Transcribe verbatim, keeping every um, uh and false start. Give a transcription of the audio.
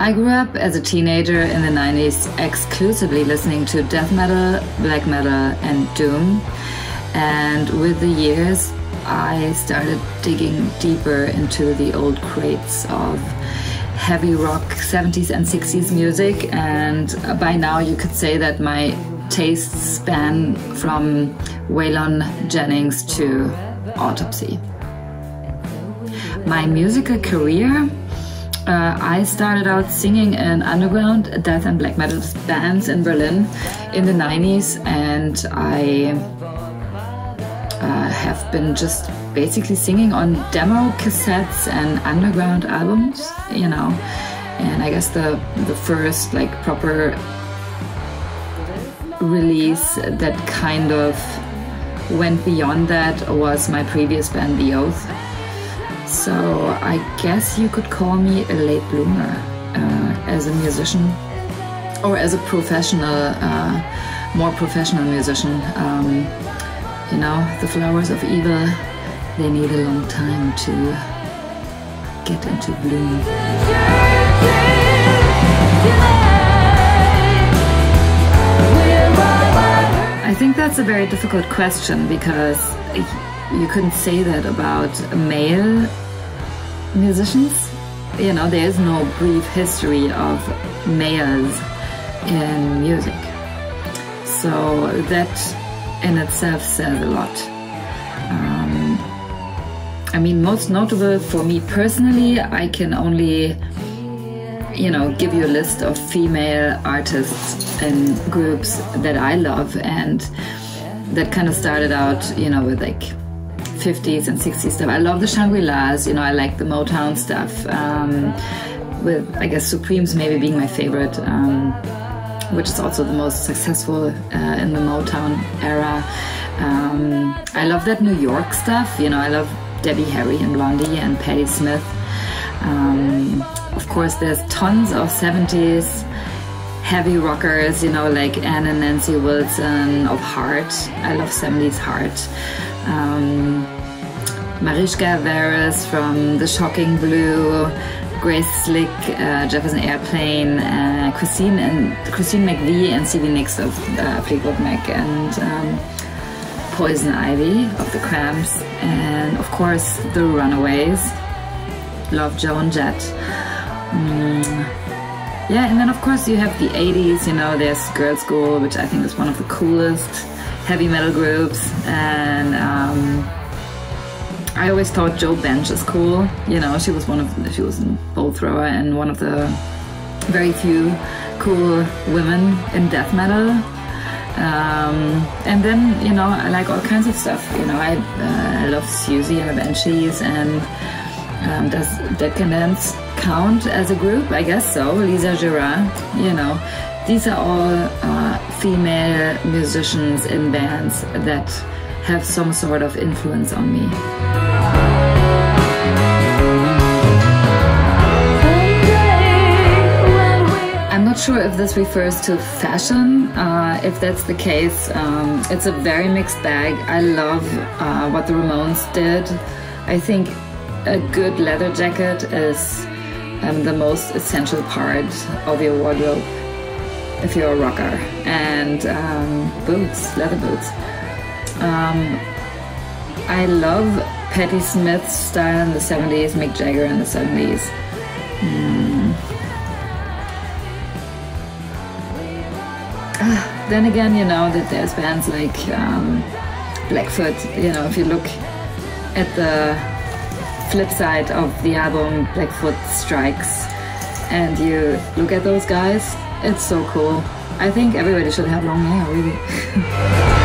I grew up as a teenager in the nineties exclusively listening to death metal, black metal and doom, and with the years I started digging deeper into the old crates of heavy rock seventies and sixties music, and by now you could say that my tastes span from Waylon Jennings to Autopsy. My musical career, uh, I started out singing in underground death and black metal bands in Berlin in the nineties, and I uh, have been just basically singing on demo cassettes and underground albums, you know. And I guess the the first like proper release that kind of went beyond that was my previous band, The Oath. So I guess you could call me a late bloomer uh, as a musician, or as a professional, uh, more professional musician. Um, you know, the flowers of evil, they need a long time to get into bloom. I think that's a very difficult question, because you couldn't say that about male musicians. You know, there is no brief history of males in music. So that in itself says a lot. Um, I mean, most notable for me personally, I can only, you know, give you a list of female artists and groups that I love, and that kind of started out, you know, with like fifties and sixties stuff. I love the Shangri-Las, you know, I like the Motown stuff, um, with, I guess, Supremes maybe being my favorite, um, which is also the most successful uh, in the Motown era. Um, I love that New York stuff, you know, I love Debbie Harry and Blondie and Patti Smith. Um, of course, there's tons of seventies heavy rockers, you know, like Ann and Nancy Wilson of Heart. I love seventies Heart. Um, Mariska Hargitay from The Shocking Blue, Grace Slick, uh, Jefferson Airplane, uh, Christine and Christine McVie and Stevie Nicks of uh, Fleetwood Mac, and um, Poison Ivy of The Cramps, and of course The Runaways. Love Joe and Jet. Mm. Yeah, and then of course you have the eighties, you know, there's Girl School, which I think is one of the coolest heavy metal groups, and um, I always thought Jo Bench is cool. You know, she was one of, she was a bowl thrower and one of the very few cool women in death metal. Um, and then, you know, I like all kinds of stuff. You know, I, uh, I love Susie and the Banshees, and um, does Decadence count as a group? I guess so. Lisa Gerard, you know. These are all uh, female musicians in bands that have some sort of influence on me. I'm not sure if this refers to fashion. Uh, if that's the case, um, it's a very mixed bag. I love uh, what the Ramones did. I think a good leather jacket is um, the most essential part of your wardrobe if you're a rocker, and um, boots, leather boots. Um, I love Patti Smith's style in the seventies, Mick Jagger in the seventies. Mm. Ah, then again, you know, that there's bands like um, Blackfoot. You know, if you look at the flip side of the album Blackfoot Strikes and you look at those guys, it's so cool. I think everybody should have long hair, really.